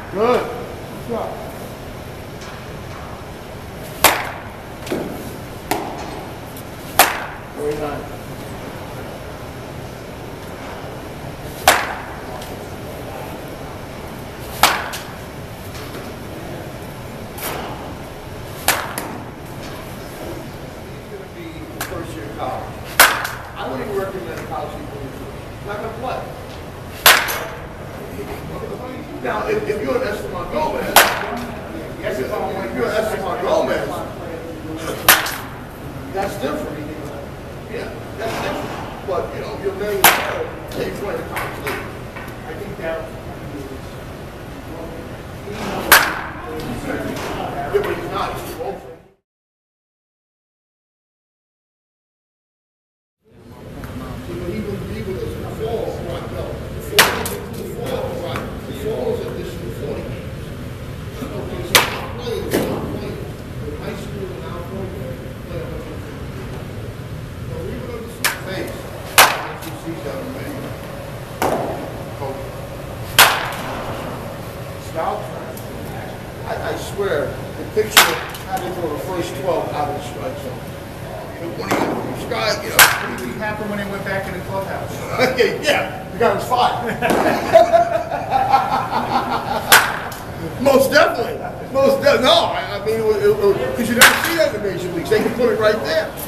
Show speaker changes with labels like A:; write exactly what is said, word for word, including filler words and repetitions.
A: Good. Good job. Very nice. First year of college. I wouldn't recommend a college people not gonna play. Now, if, if you're an Esteban Gomez, yes, if, if you're an Esteban Gomez, that's different. Yeah, that's different. But you know, you're very well, they play the college league.
B: I think that.
A: Yeah, but he's not. He's too old for it. I, I swear, the picture having for the first twelve out of the strike zone. When he strike, you know.
B: What do you think happened when they went back in the clubhouse?
A: Yeah, the guy was fired. Most definitely. Most definitely. No, I, I mean, because you never see that in the major leagues. They can put it right there.